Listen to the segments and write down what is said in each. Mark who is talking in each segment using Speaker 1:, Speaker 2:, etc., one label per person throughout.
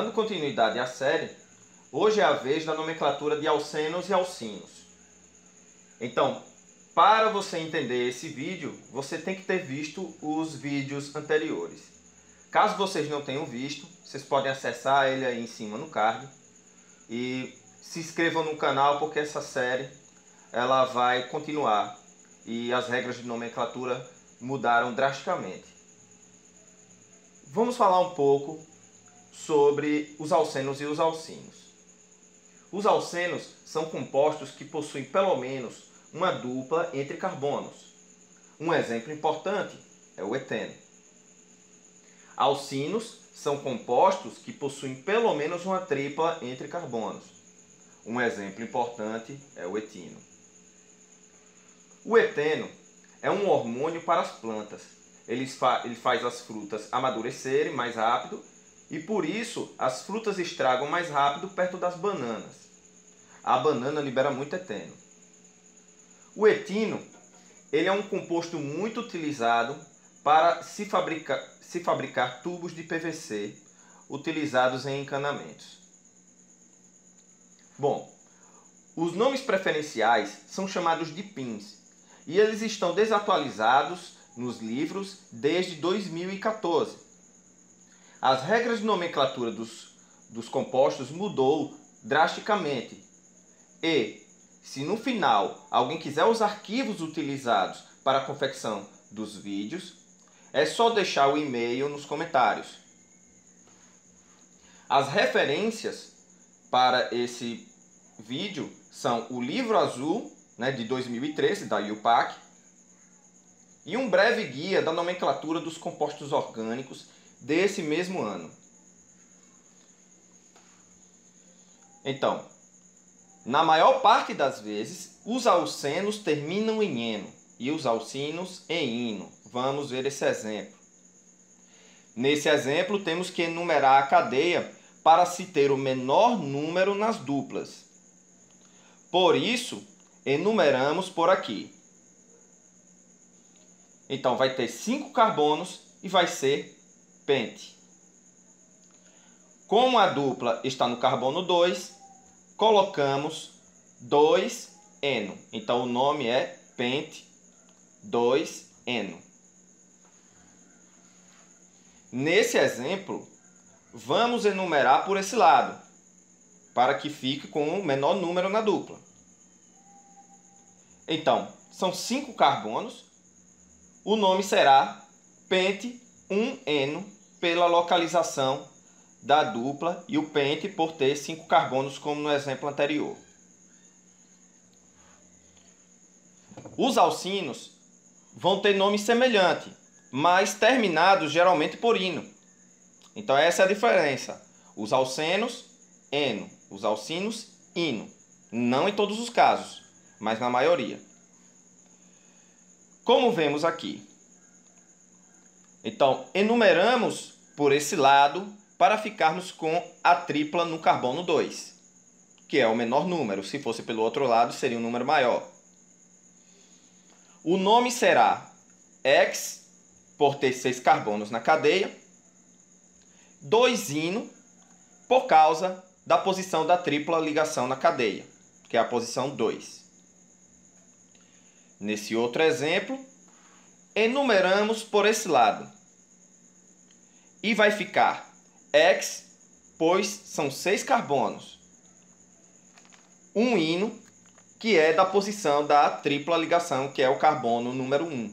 Speaker 1: Dando continuidade à série, hoje é a vez da nomenclatura de alcenos e alcinos. Então, para você entender esse vídeo, você tem que ter visto os vídeos anteriores. Caso vocês não tenham visto, vocês podem acessar ele aí em cima no card e se inscrevam no canal porque essa série ela vai continuar e as regras de nomenclatura mudaram drasticamente. Vamos falar um pouco sobre os alcenos e os alcinos. Os alcenos são compostos que possuem pelo menos uma dupla entre carbonos. Um exemplo importante é o eteno. Alcinos são compostos que possuem pelo menos uma tripla entre carbonos. Um exemplo importante é o etino. O eteno é um hormônio para as plantas. Ele faz as frutas amadurecerem mais rápido e por isso as frutas estragam mais rápido perto das bananas. A banana libera muito eteno. O etino ele é um composto muito utilizado para se fabricar tubos de PVC utilizados em encanamentos. Bom, os nomes preferenciais são chamados de PINs e eles estão desatualizados nos livros desde 2014. As regras de nomenclatura dos compostos mudou drasticamente e, se no final alguém quiser os arquivos utilizados para a confecção dos vídeos, é só deixar o e-mail nos comentários. As referências para esse vídeo são o livro azul de 2013 da IUPAC e um breve guia da nomenclatura dos compostos orgânicos desse mesmo ano. Então, na maior parte das vezes, os alcenos terminam em eno e os alcinos em ino. Vamos ver esse exemplo. Nesse exemplo, temos que enumerar a cadeia para se ter o menor número nas duplas. Por isso, enumeramos por aqui. Então, vai ter 5 carbonos e vai ser pente. Como a dupla está no carbono 2, colocamos 2-eno. Então, o nome é pente 2-eno. Nesse exemplo, vamos enumerar por esse lado, para que fique com o menor número na dupla. Então, são 5 carbonos. O nome será pente 1-eno pela localização da dupla e o pente por ter 5 carbonos, como no exemplo anterior. Os alcinos vão ter nome semelhante, mas terminados geralmente por ino. Então essa é a diferença. Os alcenos, eno. Os alcinos, ino. Não em todos os casos, mas na maioria. Como vemos aqui. Então, enumeramos por esse lado para ficarmos com a tripla no carbono 2, que é o menor número. Se fosse pelo outro lado, seria um número maior. O nome será X, por ter 6 carbonos na cadeia, 2-ino, por causa da posição da tripla ligação na cadeia, que é a posição 2. Nesse outro exemplo, enumeramos por esse lado. E vai ficar X, pois são 6 carbonos. 1-ino, que é da posição da tripla ligação, que é o carbono número 1.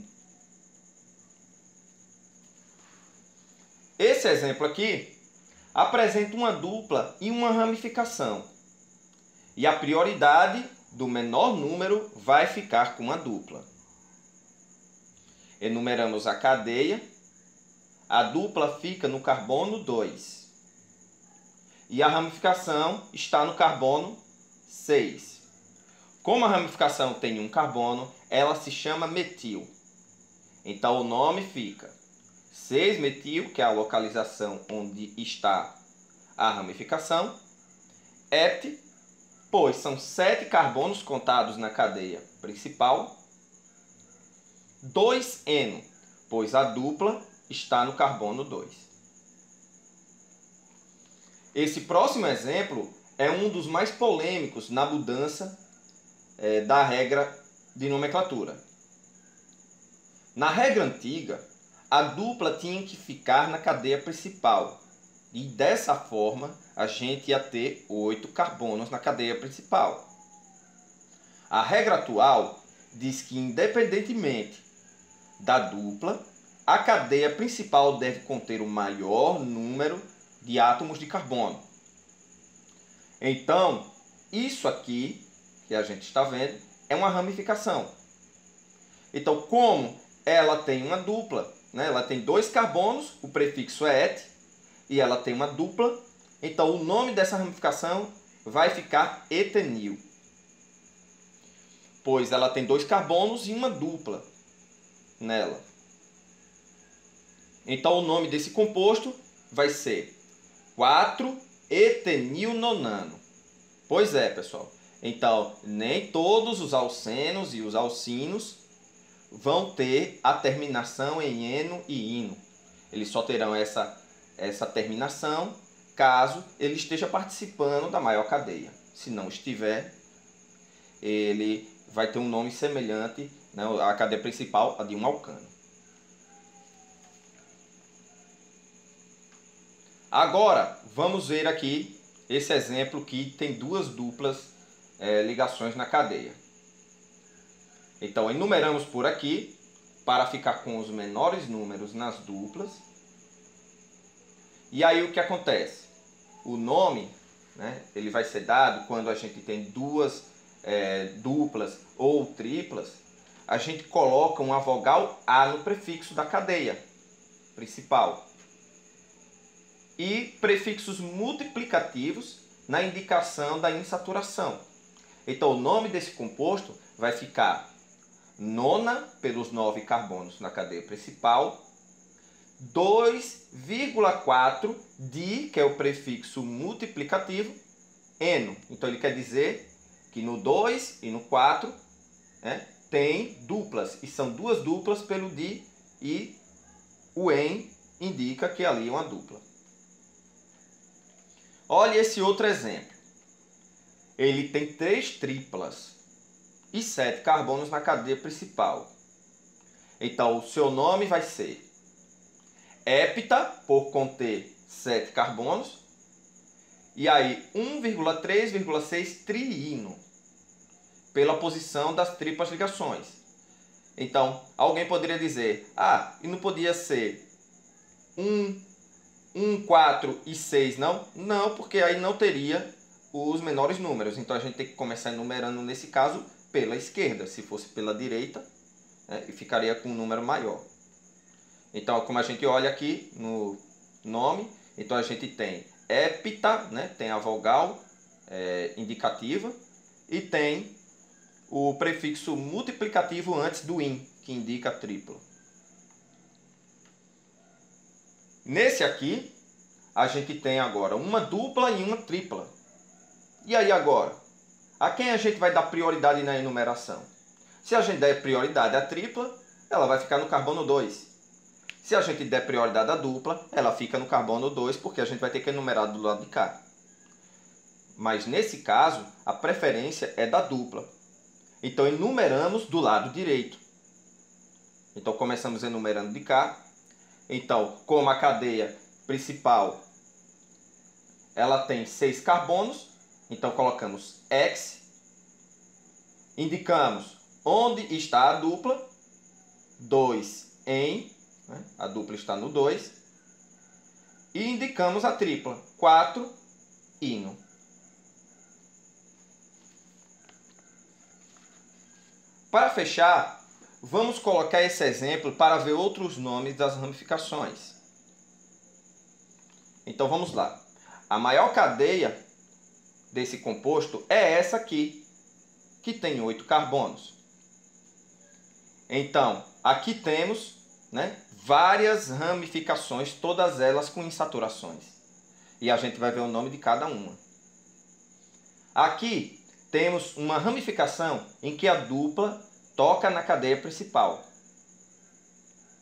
Speaker 1: Esse exemplo aqui apresenta uma dupla e uma ramificação. E a prioridade do menor número vai ficar com a dupla. Enumeramos a cadeia. A dupla fica no carbono 2. E a ramificação está no carbono 6. Como a ramificação tem um carbono, ela se chama metil. Então o nome fica 6-metil, que é a localização onde está a ramificação. Et, pois são 7 carbonos contados na cadeia principal. 2-eno, pois a dupla está no carbono 2. Esse próximo exemplo é um dos mais polêmicos na mudança da regra de nomenclatura. Na regra antiga, a dupla tinha que ficar na cadeia principal. E dessa forma, a gente ia ter 8 carbonos na cadeia principal. A regra atual diz que, independentemente da dupla, a cadeia principal deve conter o maior número de átomos de carbono. Então, isso aqui, que a gente está vendo, é uma ramificação. Então, como ela tem uma dupla, né? Ela tem 2 carbonos, o prefixo é et, e ela tem uma dupla, então o nome dessa ramificação vai ficar etenil, pois ela tem 2 carbonos e uma dupla nela. Então o nome desse composto vai ser 4-etenilnonano. Pois é, pessoal. Então, nem todos os alcenos e os alcinos vão ter a terminação em eno e ino. Eles só terão essa terminação caso ele esteja participando da maior cadeia. Se não estiver, ele vai ter um nome semelhante, né, à cadeia principal, a de um alcano. Agora, vamos ver aqui esse exemplo que tem 2 duplas ligações na cadeia. Então, enumeramos por aqui, para ficar com os menores números nas duplas. E aí o que acontece? O nome, né, ele vai ser dado quando a gente tem 2 duplas ou triplas. A gente coloca uma vogal A no prefixo da cadeia principal. E prefixos multiplicativos na indicação da insaturação. Então o nome desse composto vai ficar nona pelos 9 carbonos na cadeia principal, 2,4 di, que é o prefixo multiplicativo, eno. Então ele quer dizer que no 2 e no 4 tem duplas, e são 2 duplas pelo di, e o en indica que ali é uma dupla. Olha esse outro exemplo. Ele tem 3 triplas e 7 carbonos na cadeia principal. Então, o seu nome vai ser hepta, por conter 7 carbonos, e aí 1,3,6 triino, pela posição das triplas ligações. Então, alguém poderia dizer, e não podia ser 1, 4 e 6, não? Não, porque aí não teria os menores números. Então a gente tem que começar enumerando, nesse caso, pela esquerda. Se fosse pela direita, ficaria com um número maior. Então, como a gente olha aqui no nome, então a gente tem hepta, né? Tem a vogal indicativa, e tem o prefixo multiplicativo antes do in, que indica triplo. Nesse aqui, a gente tem agora uma dupla e uma tripla. E aí agora? A quem a gente vai dar prioridade na enumeração? Se a gente der prioridade à tripla, ela vai ficar no carbono 2. Se a gente der prioridade à dupla, ela fica no carbono 2, porque a gente vai ter que enumerar do lado de cá. Mas nesse caso, a preferência é da dupla. Então enumeramos do lado direito. Então começamos enumerando de cá. Então, como a cadeia principal ela tem 6 carbonos, então colocamos X, indicamos onde está a dupla, 2 em, a dupla está no 2, e indicamos a tripla, 4 ino. Para fechar, vamos colocar esse exemplo para ver outros nomes das ramificações. Então vamos lá. A maior cadeia desse composto é essa aqui, que tem 8 carbonos. Então, aqui temos, várias ramificações, todas elas com insaturações. E a gente vai ver o nome de cada uma. Aqui temos uma ramificação em que a dupla toca na cadeia principal.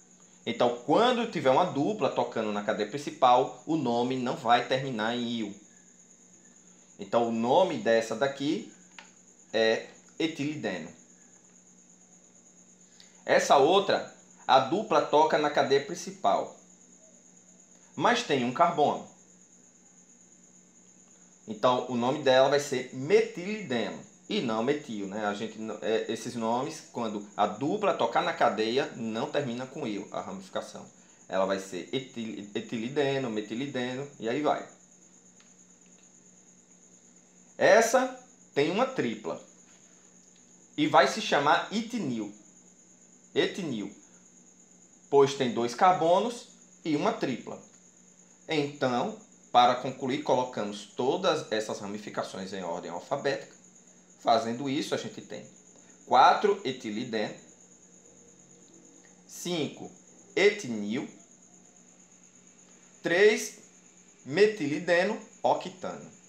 Speaker 1: Então, quando tiver uma dupla tocando na cadeia principal, o nome não vai terminar em -io. Então, o nome dessa daqui é etilideno. Essa outra, a dupla toca na cadeia principal, mas tem um carbono. Então, o nome dela vai ser metilideno e não metil, né? Esses nomes, quando a dupla tocar na cadeia, não termina com il, a ramificação. Ela vai ser etilideno, metilideno e aí vai. Essa tem uma tripla e vai se chamar etinil. Etinil, pois tem 2 carbonos e uma tripla. Então, para concluir, colocamos todas essas ramificações em ordem alfabética. Fazendo isso, a gente tem 4 etilideno, 5 etinil, 3 metilideno octano.